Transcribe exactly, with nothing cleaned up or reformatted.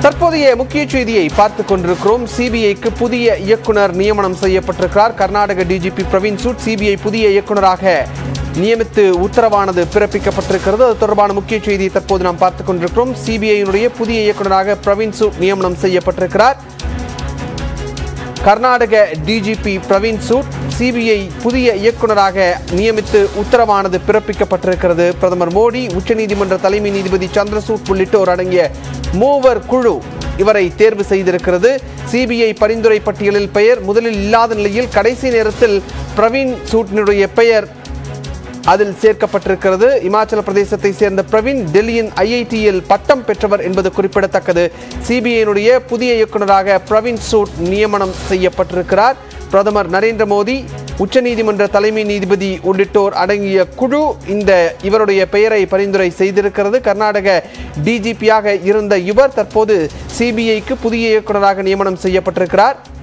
தற்போதைய முக்கிய செய்தியை பார்த்துக் கொண்டிருக்கிறோம். சிபிஐக்கு புதிய இயக்குனர் நியமனம் செய்யப்பட்டிருக்கிறார். கர்நாடக டிஜிபி பிரவீன் சூட் சிபிஐ புதிய இயக்குனராக நியமித்து உத்தரவானது பிறப்பிக்கப்பட்டிருக்கிறது. அது தொடர்பான முக்கிய செய்தியை தற்போது நாம் பார்த்துக் கொண்டிருக்கிறோம். சிபிஐயினுடைய புதிய இயக்குனராக பிரவீன் சூட் நியமனம் செய்யப்பட்டிருக்கிறார். கர்நாடக டிஜிபி பிரவீன் சூட் சிபிஐ புதிய இயக்குனராக நியமித்து உத்தரவானது பிறப்பிக்கப்பட்டிருக்கிறது. பிரதமர் மோடி, உச்சநீதிமன்ற தலைமை நீதிபதி சந்திரசூட் உள்ளிட்டோர் அடங்கிய மூவர் குழு இவரை தேர்வு செய்திருக்கிறது. சிபிஐ பரிந்துரை பட்டியலில் பெயர் முதலில் இல்லாத நிலையில் கடைசி நேரத்தில் பிரவீன் சூட்டினுடைய பெயர் அதில் சேர்க்கப்பட்டிருக்கிறது. இமாச்சல பிரதேசத்தை சேர்ந்த பிரவீன் டெல்லியின் ஐஐடியில் பட்டம் பெற்றவர் என்பது குறிப்பிடத்தக்கது. சிபிஐனுடைய புதிய இயக்குநராக பிரவீன் சூட் நியமனம் செய்யப்பட்டிருக்கிறார். பிரதமர் நரேந்திர மோடி, உச்சநீதிமன்ற தலைமை நீதிபதி உள்ளிட்டோர் அடங்கிய குழு இந்த இவருடைய பெயரை பரிந்துரை செய்திருக்கிறது. கர்நாடக டிஜிபியாக இருந்த இவர் தற்போது சிபிஐக்கு புதிய இயக்குநராக நியமனம் செய்யப்பட்டிருக்கிறார்.